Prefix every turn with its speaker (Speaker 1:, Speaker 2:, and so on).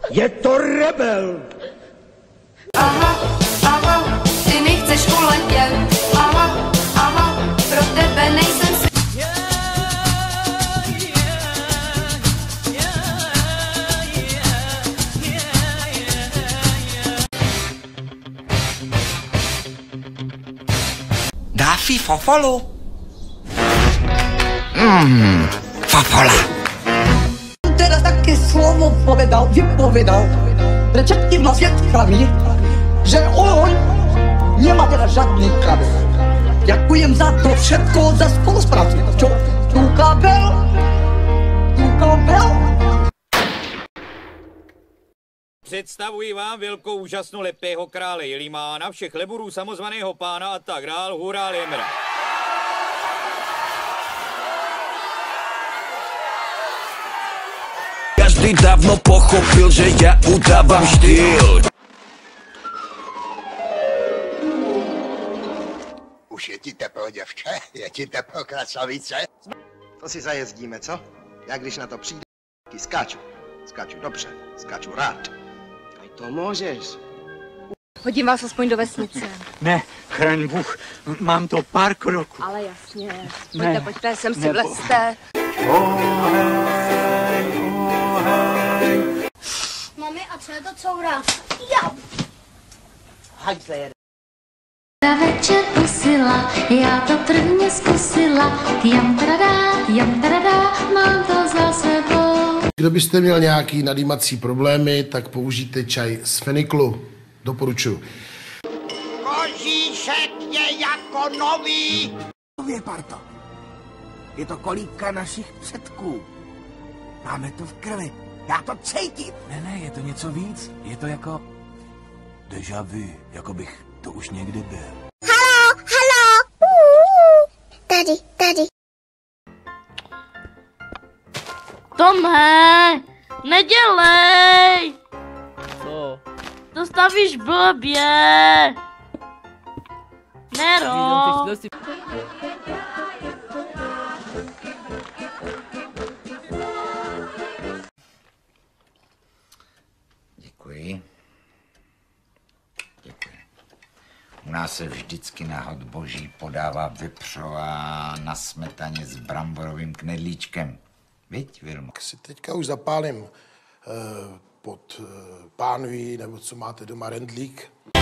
Speaker 1: Je to rebel!
Speaker 2: Aha, aha, ty mi chceš uletět. Aha, aha, pro tebe nejsem si.
Speaker 3: Dáfi fofolu. Fofola.
Speaker 4: Teda taky slovo vypovedal, rečettivno svědkami, že on nemá teda žádný kabel. Děkujem za to všetko, za spolupráci. Čo? Tu kabel?
Speaker 5: Představuji vám velkou úžasnou lepého krále Jelimána, všech leburů samozvaného pána a tak dál, hurá limra.
Speaker 3: Každý dávno pochopil, že já udávám štýl.
Speaker 6: Už je ti teplo, děvče? Je ti teplo, krasavice?
Speaker 7: To si zajezdíme, co? Já když na to přijde, skáču. Skáču dobře, skáču rád. Aj to můžeš.
Speaker 8: Hodím vás aspoň do vesnice.
Speaker 1: Ne, chraň Bůh, mám to pár kroků.
Speaker 8: Ale jasně. Pojďte, sem si vlezte.
Speaker 9: Mami, a co je to coura? Jo!
Speaker 7: Hajzle.
Speaker 9: Ta večer usila, já to prvně zkusila. Jam tradá, mám to za sebou.
Speaker 10: Kdo byste měl nějaký nadýmací problémy, tak použijte čaj z feniklu. Doporučuji.
Speaker 6: Kožíšek je jako nový!
Speaker 3: Je parto. Je to kolíka našich předků. Máme to v krvi. Já to cítím. Ne, je to něco víc. Je to jako déjà vu, jako bych to už někdy byl.
Speaker 9: Halo! Tady.
Speaker 11: Tomé, nedělej! Co? To stavíš blbě! Nero!
Speaker 12: Děkuji. U nás se vždycky na hod boží podává vypřová na smetaně s bramborovým knedlíčkem. Viď, Vilmo?
Speaker 10: Si teďka už zapálím pod pánví, nebo co máte doma, rendlík.